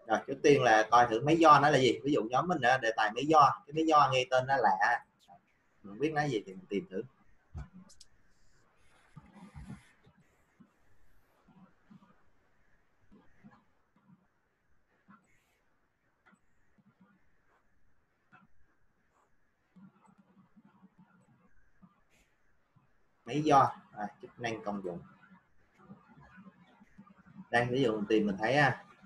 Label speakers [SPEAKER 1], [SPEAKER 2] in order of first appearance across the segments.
[SPEAKER 1] Rồi trước tiên là coi thử máy do nó là gì. Ví dụ nhóm mình đề tài máy do, cái máy do nghe tên nó lạ, mình biết nó gì thì mình tìm thử. Máy do chức năng công dụng. Đây ví dụ mình tìm mình thấy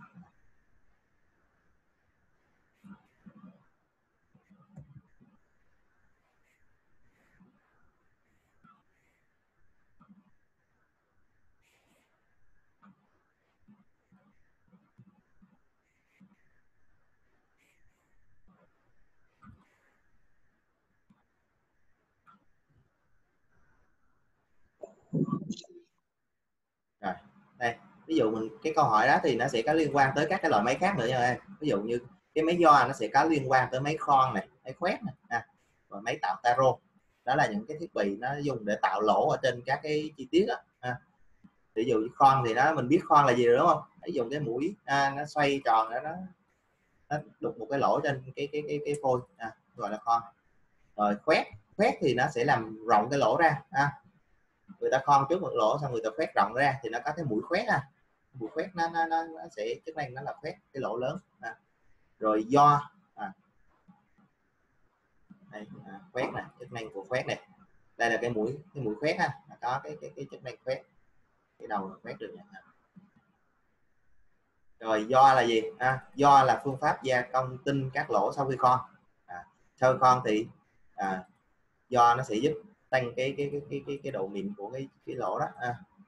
[SPEAKER 1] rồi đây ví dụ mình cái câu hỏi đó thì nó sẽ có liên quan tới các cái loại máy khác nữa nha em. Ví dụ như cái máy do nó sẽ có liên quan tới máy khoan này, máy khoét này và máy tạo taro. Đó là những cái thiết bị nó dùng để tạo lỗ ở trên các cái chi tiết đó. Ví dụ như khoan thì nó mình biết khoan là gì rồi đúng không? Ví dụ cái mũi nó xoay tròn nó đục một cái lỗ trên cái phôi gọi là khoan. Rồi khoét, khoét thì nó sẽ làm rộng cái lỗ ra người ta khoan trước một lỗ xong người ta khoét rộng ra thì nó có cái mũi khoét mũi khoét nó sẽ chức năng nó là khoét cái lỗ lớn rồi do đây, khoét này, chức năng của khoét này. Đây là cái mũi khoét có cái chức năng khoét cái đầu khoét được. Rồi do là gì? Do là phương pháp gia công tinh các lỗ sau khi khoan. Sau khi khoan thì do nó sẽ giúp tăng cái độ mịn của cái lỗ đó.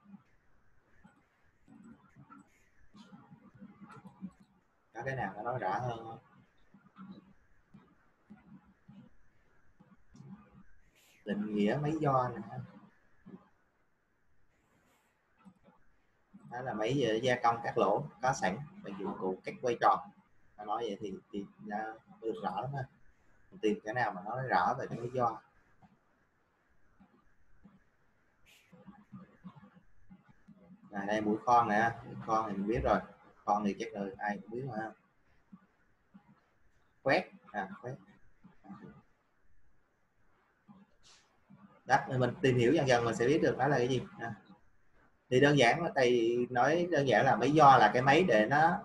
[SPEAKER 1] Có cái nào nó nói rõ hơn không? Định nghĩa máy do này đó là máy gia công các lỗ có sẵn bằng dụng cụ cắt quay tròn. Nó nói vậy thì được rõ lắm ha. Mình tìm cái nào mà nó nói rõ về cái lý do. Đây mũi khoan nè, mũi khoan thì mình biết rồi, khoan thì chắc là ai cũng biết mà. Khoét khoét đó, mình tìm hiểu dần dần mình sẽ biết được nó là cái gì. Thì đơn giản thầy nói đơn giản là máy do là cái máy để nó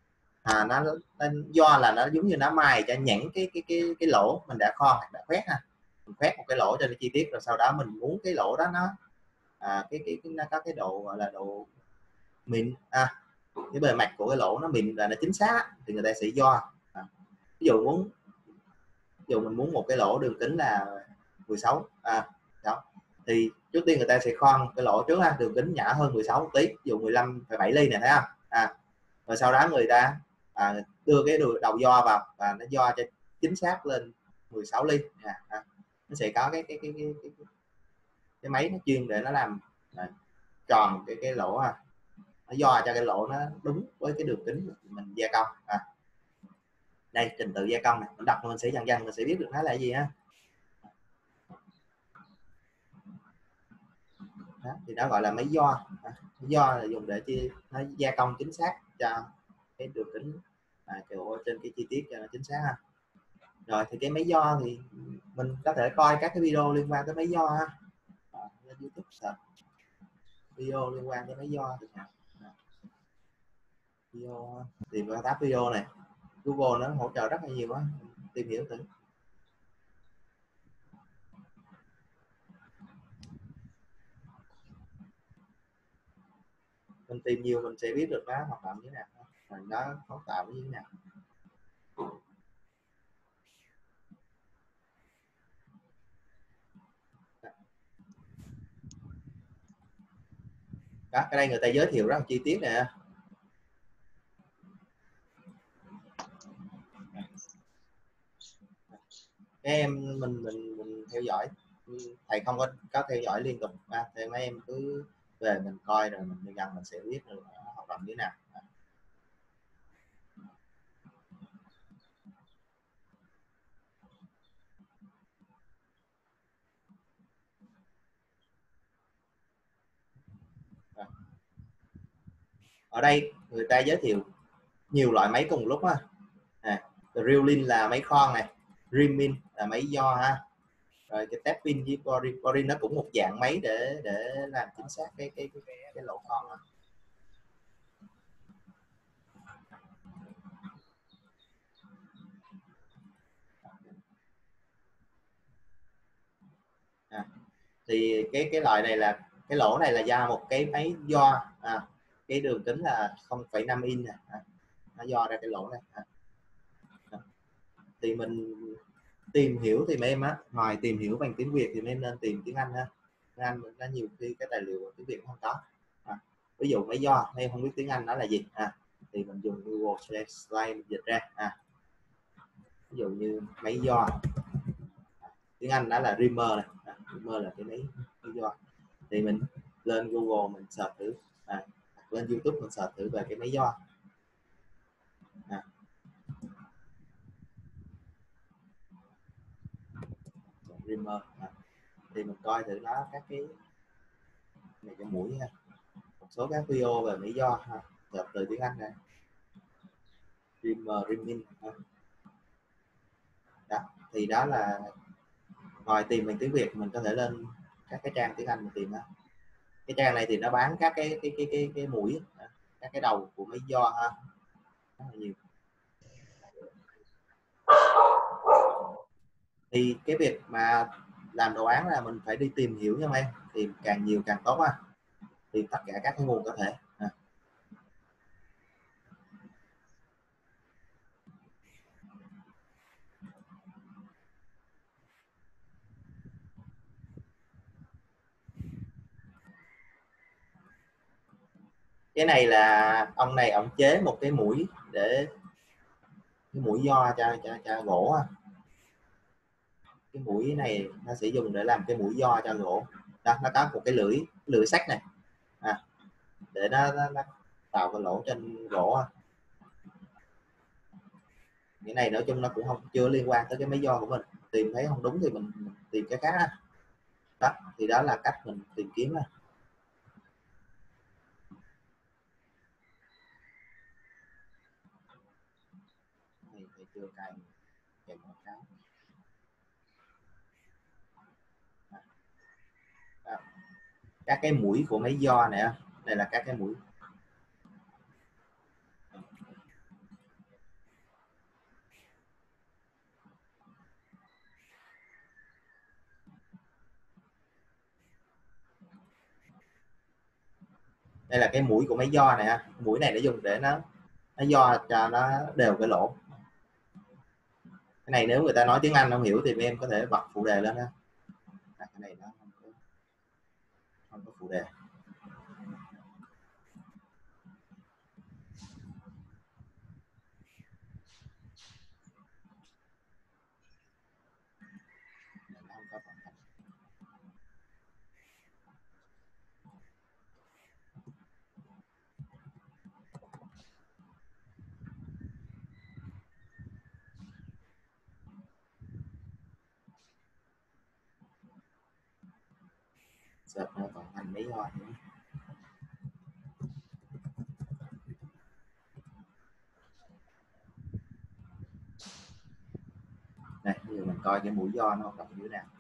[SPEAKER 1] do là nó giống như nó mài cho nhẵn cái lỗ mình đã khoan đã khoét mình khoét một cái lỗ trên cái chi tiết rồi sau đó mình muốn cái lỗ đó nó nó có cái độ gọi là độ mịn cái bề mặt của cái lỗ nó mịn và nó chính xác thì người ta sẽ do ví dụ mình muốn một cái lỗ đường kính là 16 đó thì trước tiên người ta sẽ khoan cái lỗ trước đường kính nhỏ hơn 16 một tí, ví dụ 15,7 ly này thấy không rồi sau đó người ta đưa cái đầu do vào và nó do cho chính xác lên 16 ly nó sẽ có cái máy nó chuyên để nó làm tròn cái lỗ nó do cho cái lỗ nó đúng với cái đường kính mình gia công đây trình tự gia công này mình đọc mình sẽ dần dần mình sẽ biết được nó là gì thì đó gọi là máy do. Máy do là dùng để nó gia công chính xác cho cái đường kính trên cái chi tiết cho nó chính xác rồi thì cái máy do thì mình có thể coi các cái video liên quan tới máy do lên YouTube search video liên quan tới máy do video tìm ra tab video này, Google nó hỗ trợ rất là nhiều tìm hiểu thử. Mình tìm nhiều mình sẽ biết được nó hoạt động như thế nào và nó cấu tạo như thế nào. Đó, cái đây người ta giới thiệu rất là chi tiết nè. Cái em mình theo dõi, thầy không có theo dõi liên tục thì mấy em cứ về mình coi rồi mình dần mình sẽ biết được hoạt động như thế nào. Ở đây người ta giới thiệu nhiều loại máy cùng lúc á. Drilling là máy khoan này, Rimin là máy giò ha. Rồi cái tap pin với boring nó cũng một dạng máy để làm chính xác cái lỗ khoan đó. Thì cái loại này là cái lỗ này là do một cái máy giò, cái đường kính là 0,5 inch nè, nó do ra cái lỗ này. Thì mình tìm hiểu thì mấy em á, ngoài tìm hiểu bằng tiếng Việt thì mấy em nên tìm tiếng Anh ha. Tiếng Anh nó nhiều khi cái tài liệu tiếng Việt không có. Ví dụ mấy do mấy em không biết tiếng Anh nó là gì thì mình dùng Google Translate dịch ra. Ví dụ như máy do, tiếng Anh đó là Rimmer này, Rimmer là cái máy do. Thì mình lên Google mình search thử, lên YouTube mình search thử về cái máy do. Rimmer thì mình coi thử nó các cái này, cái mũi ha, một số các video về máy do ha, search từ tiếng Anh này, Rimmer, Rimin đó. Thì đó là ngoài tìm bằng tiếng Việt mình có thể lên các cái trang tiếng Anh mình tìm đó. Cái trang này thì nó bán các cái mũi, các cái đầu của máy do ha, rất là nhiều. Thì cái việc mà làm đồ án là mình phải đi tìm hiểu nha em, tìm càng nhiều càng tốt á, tìm tất cả các cái nguồn có thể. Cái này là ông này ông chế một cái mũi để cái mũi do cho gỗ. Cái mũi này nó sẽ dùng để làm cái mũi do cho gỗ đó. Nó có một cái lưỡi sắt này để nó tạo cái lỗ trên gỗ. Cái này nói chung nó cũng không chưa liên quan tới cái máy do của mình, tìm thấy không đúng thì mình tìm cái khác đó. Thì đó là cách mình tìm kiếm. Thì chưa cài kèm một cái đó. Các cái mũi của máy do này, đây là các cái mũi. Đây là cái mũi của máy do này ha. Mũi này nó dùng để nó do cho nó đều cái lỗ. Cái này nếu người ta nói tiếng Anh không hiểu thì em có thể bật phụ đề lên ha. Cái này nó không có phụ đề. Sợt nó còn hành mấy hoa nữa. Này, bây giờ mình coi cái mũi do nó hoạt động như thế nào.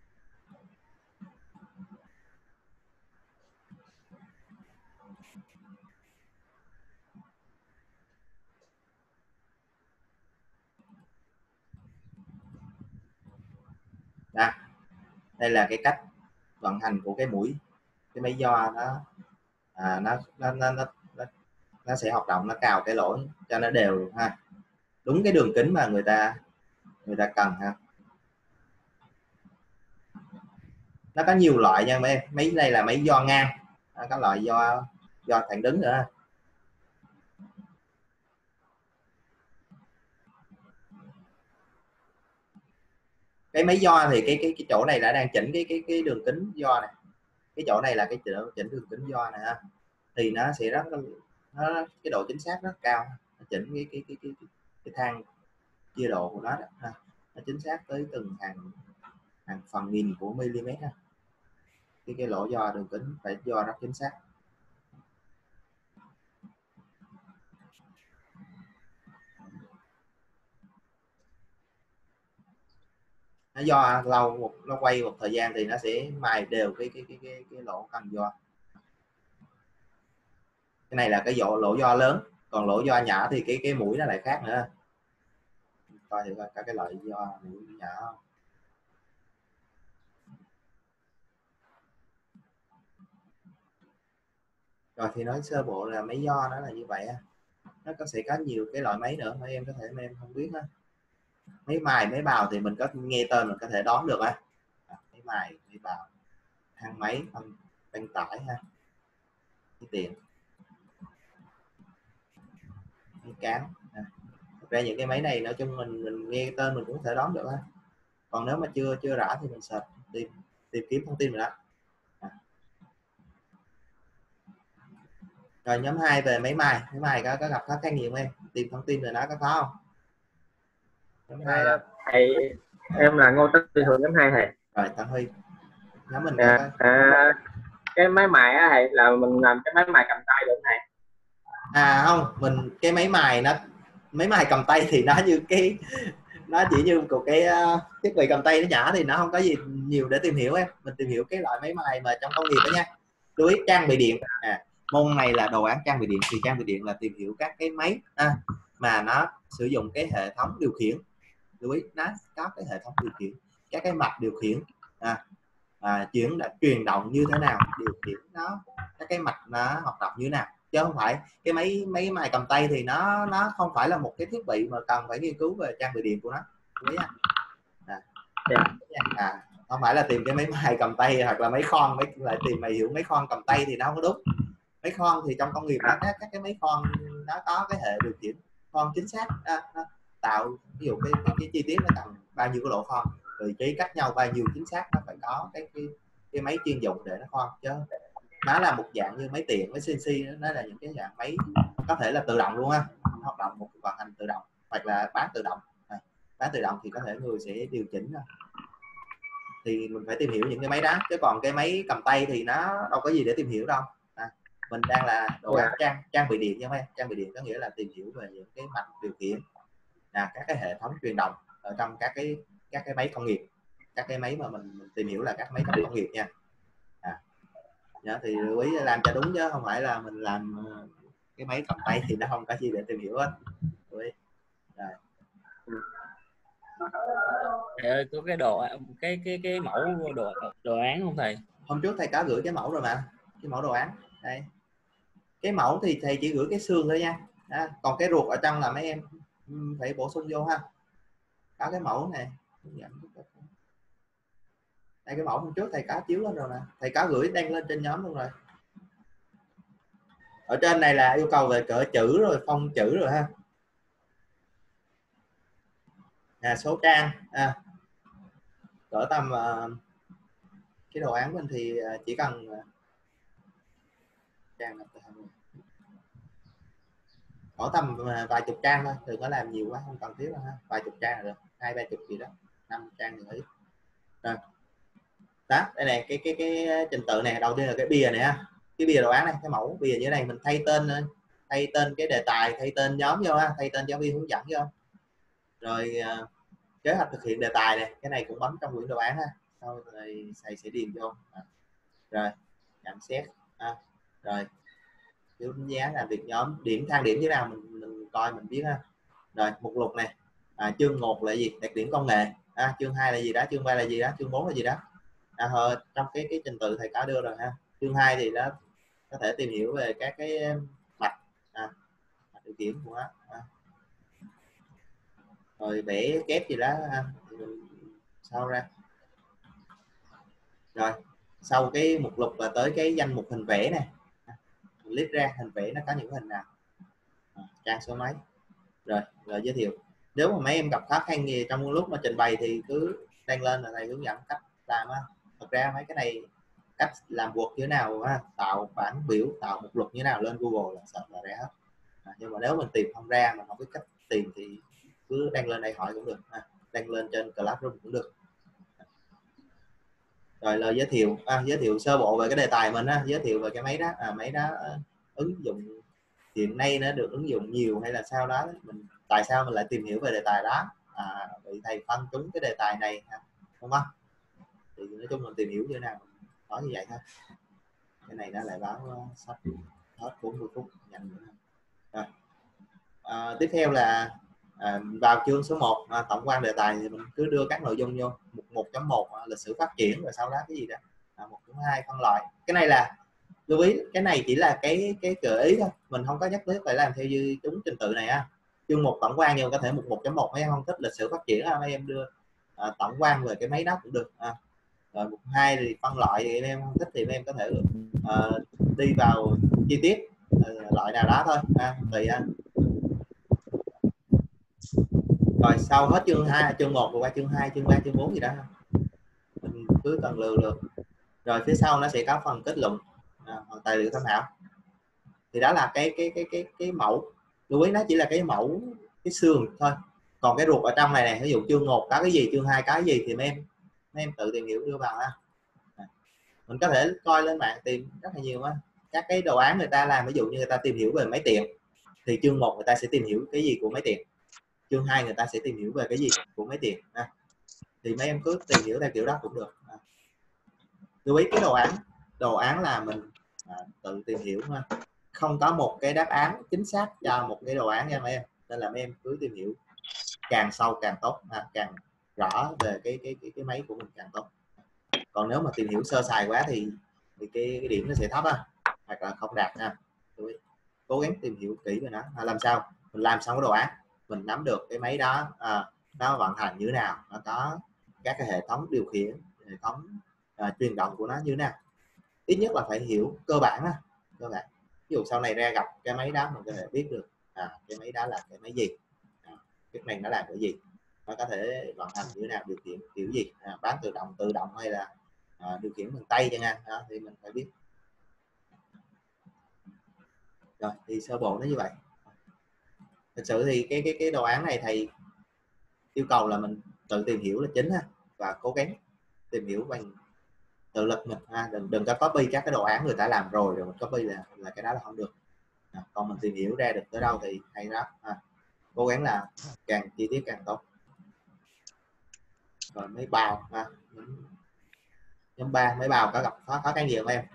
[SPEAKER 1] Đây là cái cách vận hành của cái mũi, cái máy do nó sẽ hoạt động, nó cào cái lỗ cho nó đều ha, đúng cái đường kính mà người ta cần ha. Nó có nhiều loại nha mấy em, mấy này là máy do ngang, có loại do thẳng đứng nữa. Cái máy do thì cái chỗ này đã đang chỉnh cái đường kính do này, cái chỗ này là cái chỉnh đường kính do này ha, thì nó sẽ cái độ chính xác rất cao, nó chỉnh cái thang chia độ của nó đó ha. Nó chính xác tới từng hàng phần nghìn của mm ha. Cái lỗ do đường kính phải do rất chính xác. nó do lâu nó quay một thời gian thì nó sẽ mài đều cái lỗ cần do. Cái này là cái lỗ do lớn, còn lỗ do nhỏ thì cái mũi nó lại khác nữa. Coi thử coi các cái loại do mũi nhỏ không. Rồi thì nói sơ bộ là máy do nó là như vậy á. Nó sẽ có nhiều cái loại máy nữa mà em có thể em không biết á. Máy mài máy bào thì mình có nghe tên mình có thể đoán được á. Máy mài máy bào, thang máy tăng tải ha, cái tiền, máy cán. Thực ra những cái máy này nói chung mình nghe tên mình cũng có thể đoán được á. Còn nếu mà chưa rõ thì mình search tìm kiếm thông tin rồi đó. Rồi nhóm 2 về máy mài có gặp khó khăn gì không em? Tìm thông tin rồi nó có khó không? Nhóm 2 đâu?
[SPEAKER 2] Thầy, em là Ngô Tấn Huy, thuộc nhóm 2 thầy.
[SPEAKER 1] Rồi Tân Huy, nhóm mình có
[SPEAKER 2] Cái máy mài á thầy, là mình làm cái máy mài cầm tay được thầy?
[SPEAKER 1] không, mình cái máy mài cầm tay thì nó như nó chỉ như một cái thiết bị cầm tay nó nhỏ thì nó không có gì nhiều để tìm hiểu em. Mình tìm hiểu cái loại máy mài mà trong công nghiệp đó nha. Lưu ý trang bị điện. Môn này là đồ án trang bị điện, thì trang bị điện là tìm hiểu các cái máy mà nó sử dụng cái hệ thống điều khiển. Lưu ý nó có cái hệ thống điều khiển, các cái mạch điều khiển, truyền động như thế nào, điều khiển nó, các cái mạch nó hoạt động như thế nào, chứ không phải cái máy mài cầm tay thì nó không phải là một cái thiết bị mà cần phải nghiên cứu về trang bị điện của nó. Lưu ý không phải là tìm cái máy mài cầm tay hoặc là máy khoan lại tìm mày hiểu máy khoan cầm tay thì nó không có đúng. Máy khoan thì trong công nghiệp nó các cái máy khoan nó có cái hệ điều khiển khoan chính xác, nó tạo ví dụ cái chi tiết nó cần bao nhiêu cái lỗ khoan, vị trí cách nhau bao nhiêu chính xác, nó phải có cái máy chuyên dụng để nó khoan, chứ nó là một dạng như máy tiện, máy CNC, nó là những cái dạng máy có thể là tự động luôn á, hoạt động một vận hành tự động hoặc là bán tự động. Bán tự động thì có thể người sẽ điều chỉnh, thì mình phải tìm hiểu những cái máy đó, chứ còn cái máy cầm tay thì nó đâu có gì để tìm hiểu đâu. Mình đang là đồ án trang bị điện nha mấy em. Trang bị điện có nghĩa là tìm hiểu về những cái mạch điều khiển, các cái hệ thống truyền động ở trong các cái máy công nghiệp, các cái máy mà mình tìm hiểu là các máy trong công nghiệp nha. Thì lưu ý làm cho đúng, chứ không phải là mình làm cái máy cầm tay thì nó không có gì để tìm hiểu hết.
[SPEAKER 3] Thầy ơi, có cái mẫu đồ án không thầy?
[SPEAKER 1] Hôm trước thầy có gửi cái mẫu rồi mà, cái mẫu đồ án đây. Cái mẫu thì thầy chỉ gửi cái xương thôi nha. Còn cái ruột ở trong là mấy em phải bổ sung vô ha. Có cái mẫu này đây, cái mẫu hôm trước thầy có chiếu lên rồi nè, thầy có gửi đăng lên trên nhóm luôn rồi. Ở trên này là yêu cầu về cỡ chữ rồi phông chữ rồi ha. Số trang cỡ tầm cái đồ án mình thì chỉ cần trang có tầm vài chục trang thôi, đừng có làm nhiều quá, không cần thiết đâu ha. Vài chục trang là được, 20-30 gì đó, 5 trang thì ít. Rồi đó, đây này cái trình tự này, đầu tiên là cái bìa này ha, cái bìa đồ án này, cái mẫu bìa như thế này mình thay tên cái đề tài, thay tên nhóm vô ha, thay tên giáo viên hướng dẫn vô, rồi kế hoạch thực hiện đề tài này, cái này cũng bấm trong quyển đồ án ha, sau rồi thầy sẽ điền vô. Rồi nhận xét rồi phiếu đánh giá làm việc nhóm, thang điểm như nào mình coi mình biết ha. Rồi mục lục này, chương 1 là gì, đặc điểm công nghệ, chương 2 là gì đó, chương 3 là gì đó, chương 4 là gì đó. Trong cái trình tự thầy có đưa rồi ha. Chương 2 thì nó có thể tìm hiểu về các cái mạch điều khiển của nó, rồi vẽ kép gì đó sau ra. Rồi sau cái mục lục là tới cái danh mục hình vẽ này, list ra hình vẽ nó có những hình nào, trang số mấy. Rồi giới thiệu. Nếu mà mấy em gặp khó khăn gì trong lúc mà trình bày thì cứ đăng lên là thầy hướng dẫn cách làm á. Thật ra mấy cái này cách làm Word như thế nào ha, tạo bản biểu, tạo mục lục như thế nào lên Google là sợ là ra hết. Nhưng mà nếu mình tìm không ra, mình không biết cách tìm thì cứ đăng lên đây hỏi cũng được, đăng lên trên Classroom cũng được. Rồi lời giới thiệu sơ bộ về cái đề tài mình á, giới thiệu về cái máy đó, máy đó ứng dụng hiện nay nó được ứng dụng nhiều hay là sao đó, mình tại sao mình lại tìm hiểu về đề tài đó, bị thầy phân trúng cái đề tài này, đúng không? Thì nói chung mình tìm hiểu như thế nào nói như vậy thôi. Cái này nó lại báo sắp hết 40 phút nhanh nữa. Rồi. Tiếp theo là vào chương số 1 tổng quan đề tài thì mình cứ đưa các nội dung vô. Mục 1.1 lịch sử phát triển, rồi sau đó cái gì đó 1.2 phân loại. Cái này là lưu ý, cái này chỉ là cái gợi ý thôi, mình không có nhất thiết phải làm theo như đúng trình tự này á. Chương 1 tổng quan, nhưng có thể mục 1.1 mấy em không thích lịch sử phát triển mấy em đưa tổng quan về cái máy đó cũng được. Rồi mục 2 thì phân loại, thì em không thích thì em có thể đi vào chi tiết loại nào đó thôi tùy anh. Rồi sau hết chương 2, chương 1 rồi qua chương 2, chương 3, chương 4 gì đó mình cứ cần lừa được. Rồi phía sau nó sẽ có phần kết luận tài liệu tham khảo. Thì đó là cái mẫu, lưu ý nó chỉ là cái mẫu, cái xương thôi. Còn cái ruột ở trong này ví dụ chương 1 có cái gì, chương 2 có cái gì thì mấy em tự tìm hiểu đưa vào ha. Mình có thể coi lên mạng tìm rất là nhiều các cái đồ án người ta làm. Ví dụ như người ta tìm hiểu về máy tiện thì chương 1 người ta sẽ tìm hiểu cái gì của máy tiện, chương 2 người ta sẽ tìm hiểu về cái gì của máy tiện thì mấy em cứ tìm hiểu theo kiểu đó cũng được. Lưu ý cái đồ án là mình tự tìm hiểu không có một cái đáp án chính xác cho một cái đồ án nha mấy em, nên là mấy em cứ tìm hiểu càng sâu càng tốt, càng rõ về cái máy của mình càng tốt. Còn nếu mà tìm hiểu sơ sài quá thì cái điểm nó sẽ thấp hoặc là không đạt cố gắng tìm hiểu kỹ về nó làm sao mình làm xong cái đồ án mình nắm được cái máy đó nó vận hành như thế nào, nó có các cái hệ thống điều khiển, hệ thống truyền động của nó như thế nào. Ít nhất là phải hiểu cơ bản cơ bản. Ví dụ sau này ra gặp cái máy đó mình có thể biết được cái máy đó là cái máy gì, cái này nó làm cái gì, nó có thể vận hành như thế nào, điều khiển kiểu gì, bán tự động hay là điều khiển bằng tay chẳng hạn thì mình phải biết. Rồi thì sơ bộ nó như vậy. Thực sự thì cái đồ án này thầy yêu cầu là mình tự tìm hiểu là chính và cố gắng tìm hiểu bằng tự lực mình đừng có copy các cái đồ án người ta làm rồi mình copy là cái đó là không được. Còn mình tìm hiểu ra được tới đâu thì hay lắm. Cố gắng là càng chi tiết càng tốt. Rồi mấy bào nhóm 3 mấy bào có gặp khó khăn gì không em?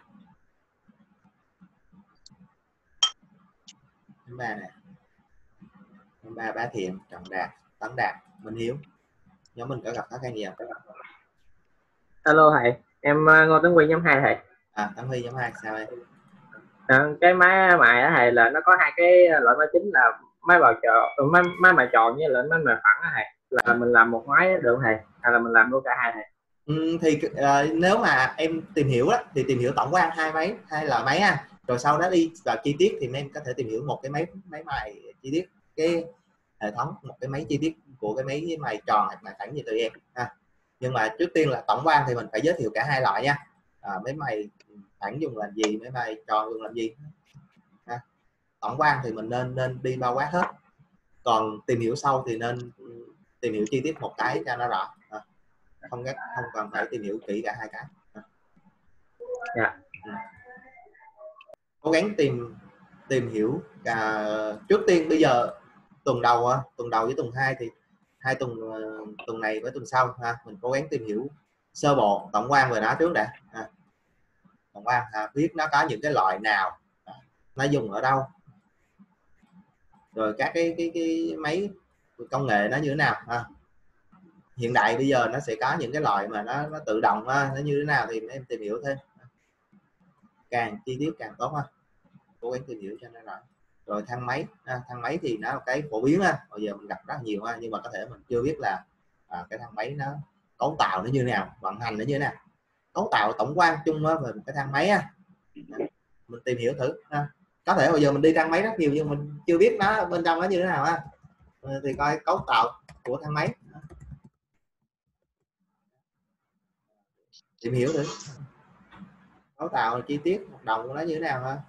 [SPEAKER 1] Nhóm 3 nè, nhóm 3 Bá Thiện, Trọng Đạt, Tấn Đạt, Minh Hiếu, nhóm mình có gặp khó khăn gì không?
[SPEAKER 2] Alo thầy, em Ngô Tấn Huy nhóm 2 thầy.
[SPEAKER 1] Tấn Huy nhóm 2 sao em?
[SPEAKER 2] Cái máy mài á thầy là nó có hai cái loại máy chính là máy bào tròn, máy mài tròn với lại máy mài phẳng á thầy, là mình làm một máy được thầy hay là mình làm luôn cả hai thầy?
[SPEAKER 1] Thì nếu mà em tìm hiểu đó, thì tìm hiểu tổng quan hai loại máy rồi sau đó đi vào chi tiết thì em có thể tìm hiểu một cái máy mài chi tiết cái hệ thống, một cái máy chi tiết của cái máy mài tròn hoặc mài phẳng như tụi em nhưng mà trước tiên là tổng quan thì mình phải giới thiệu cả hai loại nha. Máy mài phẳng dùng làm gì, máy mài tròn dùng làm gì. Tổng quan thì mình nên đi bao quát hết, còn tìm hiểu sâu thì nên tìm hiểu chi tiết một cái cho nó rõ, không cần phải tìm hiểu kỹ cả hai cái. Cố gắng tìm hiểu trước tiên. Bây giờ tuần đầu với tuần 2 thì hai tuần này với tuần sau mình cố gắng tìm hiểu sơ bộ tổng quan về nó trước đã. Tổng quan biết nó có những cái loại nào, nó dùng ở đâu, rồi các cái máy công nghệ nó như thế nào. Hiện đại bây giờ nó sẽ có những cái loại mà nó tự động nó như thế nào thì em tìm hiểu thêm, càng chi tiết càng tốt cố gắng tìm hiểu cho nó rõ. Rồi thang máy thì nó là cái phổ biến bây giờ mình gặp rất nhiều nhưng mà có thể mình chưa biết là cái thang máy nó cấu tạo nó như thế nào, vận hành nó như thế nào, cấu tạo tổng quan chung về một cái thang máy mình tìm hiểu thử. Có thể bây giờ mình đi thang máy rất nhiều nhưng mình chưa biết nó bên trong nó như thế nào thì coi cấu tạo của thang máy, tìm hiểu thử cấu tạo chi tiết hoạt động của nó như thế nào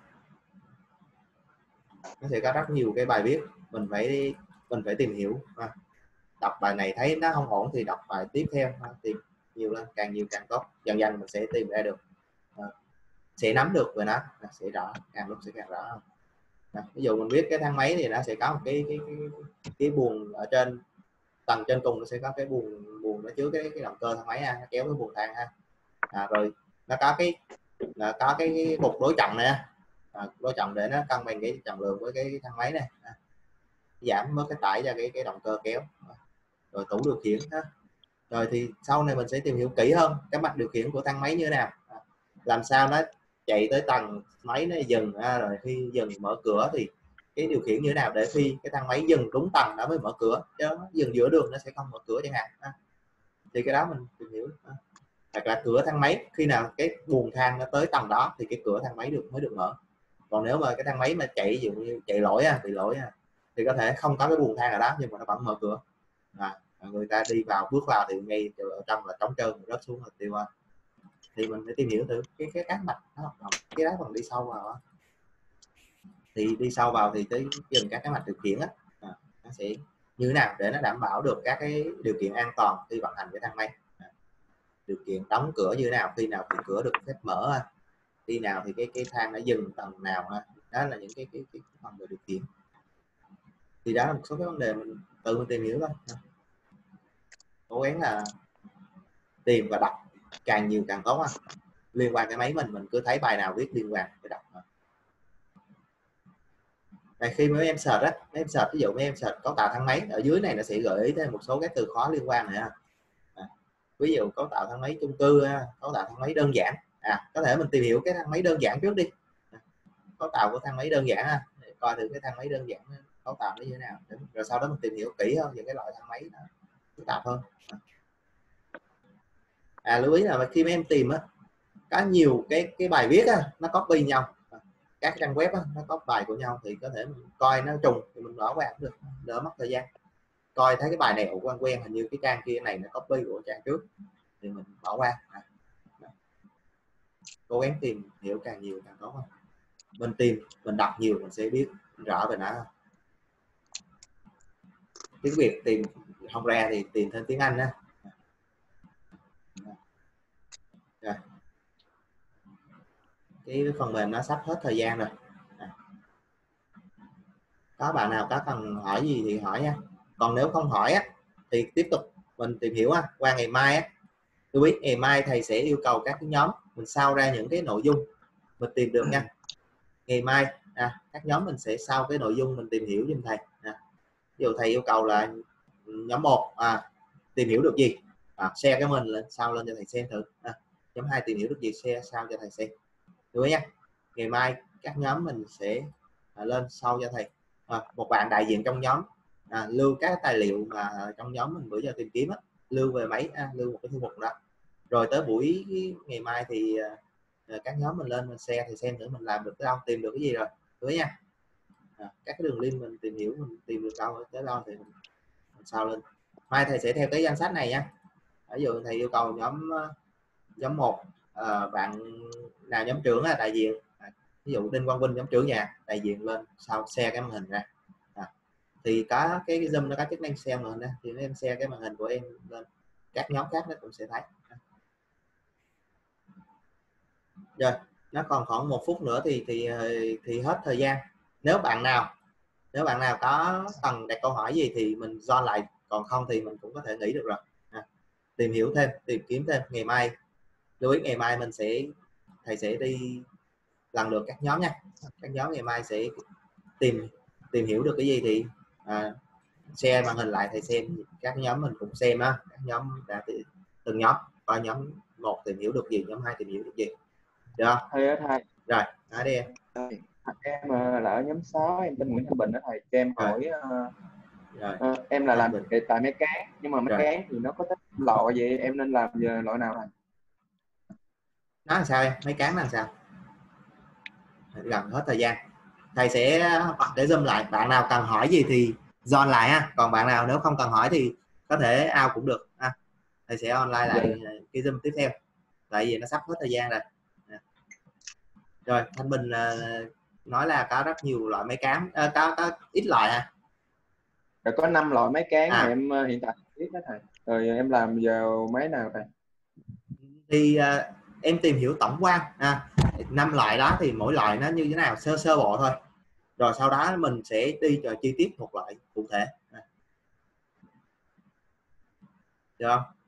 [SPEAKER 1] nó sẽ có rất nhiều cái bài viết mình phải tìm hiểu. Đọc bài này thấy nó không ổn thì đọc bài tiếp theo, tìm nhiều lên, càng nhiều càng tốt, dần dần mình sẽ tìm ra được, sẽ nắm được về nó, sẽ rõ, càng lúc sẽ càng rõ hơn. Ví dụ mình biết cái thang máy thì nó sẽ có một cái buồng ở trên tầng trên cùng nó sẽ có cái buồng nó chứa cái động cơ thang máy ha, nó kéo cái buồng thang ha. Rồi nó có cái cục đối trọng này, đối trọng để nó cân bằng cái trọng lượng với cái thang máy này, giảm bớt cái tải cho cái động cơ kéo. Rồi tủ điều khiển ha. Rồi thì sau này mình sẽ tìm hiểu kỹ hơn cái mặt điều khiển của thang máy như thế nào, làm sao nó chạy tới tầng máy nó dừng, rồi khi dừng mở cửa thì cái điều khiển như thế nào để khi cái thang máy dừng đúng tầng nó mới mở cửa, chứ nó dừng giữa đường nó sẽ không mở cửa chẳng hạn. Thì cái đó mình tìm hiểu. Hoặc là cửa thang máy khi nào cái buồng thang nó tới tầng đó thì cái cửa thang máy mới được mở. Còn nếu mà cái thang máy mà chạy ví dụ như chạy lỗi bị lỗi thì có thể không có cái buồng thang ở đó nhưng mà nó vẫn mở cửa. Người ta đi vào bước vào thì ngay ở trong là trống trơn, rớt xuống là tiêu. Thì mình phải tìm hiểu từ cái các mặt nó hoạt động, cái đó còn đi sâu vào thì đi sâu vào thì tới dừng các cái mạch điều khiển nó sẽ như thế nào để nó đảm bảo được các cái điều kiện an toàn khi vận hành cái thang máy. Điều kiện đóng cửa như thế nào, khi nào thì cửa được phép mở, khi nào thì cái thang nó dừng tầng nào, đó là những cái phần về điều kiện. Thì đó là một số cái vấn đề mình tự tìm hiểu thôi, cố gắng là tìm và đọc càng nhiều càng tốt liên quan cái máy mình cứ thấy bài nào viết liên quan phải đọc. Này, khi mấy em search mấy em search ví dụ mấy em search cấu tạo thang máy ở dưới này nó sẽ gợi ý thêm một số cái từ khóa liên quan này ví dụ cấu tạo thang máy chung cư, cấu tạo thang máy đơn giản, có thể mình tìm hiểu cái thang máy đơn giản trước đi, cấu tạo của thang máy đơn giản để coi thử cái thang máy đơn giản cấu tạo nó như thế nào, rồi sau đó mình tìm hiểu kỹ hơn về cái loại thang máy nó phức tạp hơn. Lưu ý là khi mấy em tìm có nhiều cái bài viết nó copy nhau, các trang web nó có bài của nhau thì có thể mình coi nó trùng thì mình bỏ qua cũng được, đỡ mất thời gian. Coi thấy cái bài này quen hình như cái trang kia này nó copy của trang trước thì mình bỏ qua. Cố gắng tìm hiểu càng nhiều càng tốt hơn. Mình tìm, mình đọc nhiều mình sẽ biết rõ về nó. Tiếng Việt tìm không ra thì tìm thêm tiếng Anh á. Rồi. Cái phần mềm nó sắp hết thời gian rồi. Có bạn nào có cần hỏi gì thì hỏi nha. Còn nếu không hỏi thì tiếp tục mình tìm hiểu qua ngày mai tôi biết ngày mai thầy sẽ yêu cầu các cái nhóm mình sao ra những cái nội dung mình tìm được nha. Ngày mai các nhóm mình sẽ sao cái nội dung mình tìm hiểu giùm thầy. Ví dụ thầy yêu cầu là nhóm 1 tìm hiểu được gì, share cái mình lên sao lên cho thầy xem thử. Nhóm 2 tìm hiểu được gì, share sao cho thầy xem. Được nha. Ngày mai các nhóm mình sẽ lên sau cho thầy. Một bạn đại diện trong nhóm lưu các tài liệu mà trong nhóm mình bữa giờ tìm kiếm lưu về máy, lưu một cái thư mục đó. Rồi tới buổi ngày mai thì các nhóm mình lên mình share thì xem nữa mình làm được tới đâu, tìm được cái gì rồi. Được nha. Các cái đường link mình tìm hiểu mình tìm được đâu tới đâu thì mình sao lên. Mai thầy sẽ theo cái danh sách này nha. Ví dụ thầy yêu cầu nhóm 1 bạn nào nhóm trưởng đại diện, ví dụ Đinh Quang Vinh nhóm trưởng nhà đại diện lên sau share cái màn hình ra. Thì có cái Zoom nó có chức năng share màn hình thì em share cái màn hình của em lên, các nhóm khác nó cũng sẽ thấy. Rồi nó còn khoảng 1 phút nữa thì hết thời gian. Nếu bạn nào có cần đặt câu hỏi gì thì mình join lại, còn không thì mình cũng có thể nghỉ được rồi. Tìm hiểu thêm, tìm kiếm thêm. Ngày mai lưu ý ngày mai thầy sẽ đi lần lượt các nhóm nha. Các nhóm ngày mai sẽ tìm hiểu được cái gì thì share màn hình lại thầy xem, các nhóm mình cũng xem các nhóm đã từng nhóm coi nhóm 1 tìm hiểu được gì, nhóm 2 tìm hiểu được gì. Được không?
[SPEAKER 2] Thầy thầy.
[SPEAKER 1] Rồi, nói đi em.
[SPEAKER 2] Em là ở nhóm 6, em tên Nguyễn Thanh Bình đó thầy, cho em hỏi em là làm tại máy cán, nhưng mà máy cán thì nó có tích loại gì, em nên làm về loại nào thầy?
[SPEAKER 1] Nó làm sao em? Máy cán nó làm sao? Gần hết thời gian. Thầy sẽ bật để zoom lại. Bạn nào cần hỏi gì thì join lại còn bạn nào nếu không cần hỏi thì có thể out cũng được thầy sẽ online lại cái zoom tiếp theo, tại vì nó sắp hết thời gian rồi. Rồi Thanh Bình nói là có rất nhiều loại máy cán, có ít loại
[SPEAKER 2] Rồi có 5 loại máy cán mà em hiện tại biết đó thầy. Rồi em làm vào máy nào thầy?
[SPEAKER 1] Thì em tìm hiểu tổng quan 5 loại đó thì mỗi loại nó như thế nào sơ bộ thôi, rồi sau đó mình sẽ đi cho chi tiết một loại cụ thể. được không?